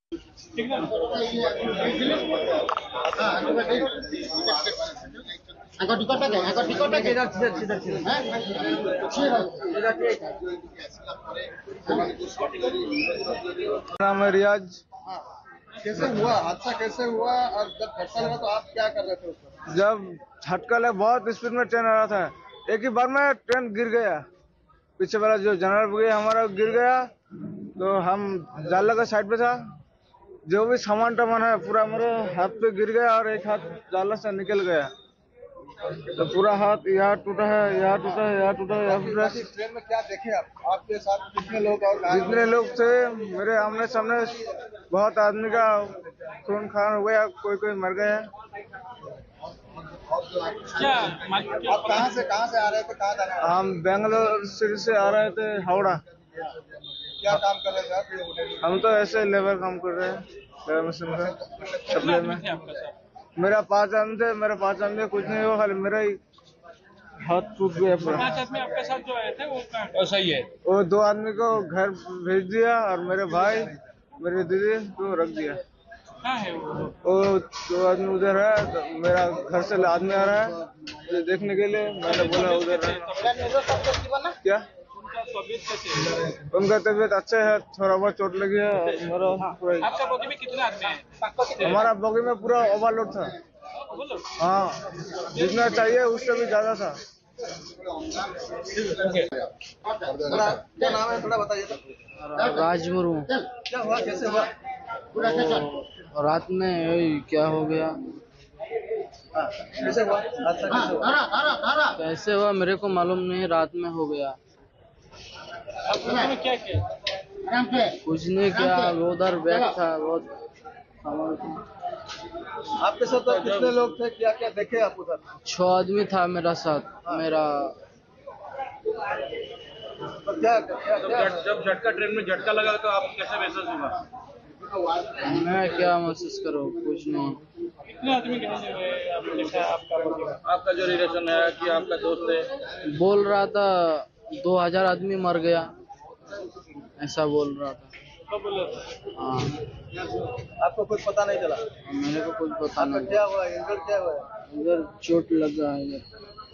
नाम है रियाज। कैसे हुआ हादसा, कैसे हुआ और जब झटका लगा तो आप क्या कर रहे थे उस वक्त? जब झटका लगा, बहुत स्पीड में ट्रेन आ रहा था, एक ही बार में ट्रेन गिर गया। पीछे वाला जो जनरल बोगी हमारा गिर गया, तो हम जाला का साइड पे था, जो भी सामान टामान है पूरा मेरे हाथ पे गिर गया और एक हाथ जाला से निकल गया, तो पूरा हाथ यहाँ टूटा है, यहाँ टूटा है, यहाँ टूटा है, यहाँ टूटा है। ट्रेन में क्या देखे आप? आपके साथ कितने लोग और जितने लोग थे मेरे आमने सामने, बहुत आदमी का खून खान हो गया, कोई कोई मर गया। आप कहाँ से आ रहे थे, कहाँ जाने वाले? हम बेंगलोर सिटी से आ रहे थे हावड़ा। क्या काम कर रहे थे आप? हम तो ऐसे लेबर काम कर रहे हैं, लेबर मशीन का सप्लाई में। मेरा 5 आदमी थे, मेरे 5 आदमी कुछ नहीं हुआ, खाली मेरा ही हाथ टूट गया पूरा। 5 आदमी आपके साथ जो आए थे वो सही है। वो 2 आदमी को घर भेज दिया और मेरे भाई मेरी दीदी को रख दिया। कहाँ है वो 2 आदमी उधर है, तो मेरा घर से आदमी आ रहा है देखने के लिए, मैंने बोला उधर है। क्या उनका तबीयत अच्छा है, थोड़ा बहुत चोट लगी है। आपका बॉगी में कितने आदमी हैं? हमारा बॉगी में पूरा ओवरलोड था। हाँ, जितना चाहिए उससे भी ज्यादा था। क्या नाम है, थोड़ा बताइए। राज मुर्मू। क्या हुआ, कैसे हुआ? तो रात में क्या हो गया, कैसे हुआ हादसा, कैसे हुआ मेरे को मालूम नहीं, रात में हो गया। आपने क्या किया? कुछ नहीं किया, उधर बैग था, बहुत सामान था। आपके साथ तो कितने लोग थे, क्या क्या देखे आप उधर? 6 आदमी था मेरा साथ। मेरा तो क्या जब झटका ट्रेन में झटका लगा तो आप कैसा महसूस हुआ? मैं क्या महसूस करूँ, कुछ नहीं। कितने आदमी आपने देखा? आपका जो रिलेशन है कि आपका दोस्त है बोल रहा था 2000 आदमी मर गया, ऐसा बोल रहा था। तो बोले थे। हाँ, आपको कुछ पता नहीं चला? मेरे को कुछ पता नहीं। क्या हुआ, इंजर क्या हुआ? इधर चोट लगा है इधर।